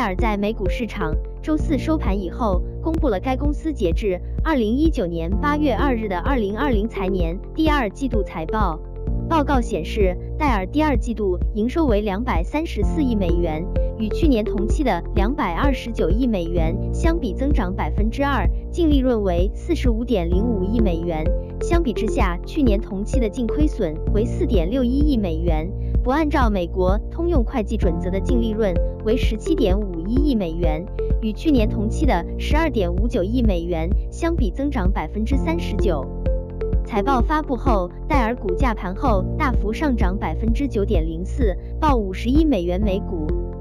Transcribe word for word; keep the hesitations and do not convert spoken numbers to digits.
尔在美股市场周四收盘以后，公布了该公司截至二零一九年八月二日的二零二零财年第二季度财报。报告显示，戴尔第二季度营收为两百三十四亿美元，与去年同期的两百二十九亿美元相比增长百分之二，净利润为四十五点零五亿美元。相比之下，去年同期的净亏损为四点六一亿美元，不按照美国通用会计准则的净利润为十七点五一亿美元，与去年同期的十二点五九亿美元相比增长百分之三十九。财报发布后，戴尔股价盘后大幅上涨百分之九点零四，报五十一美元每股。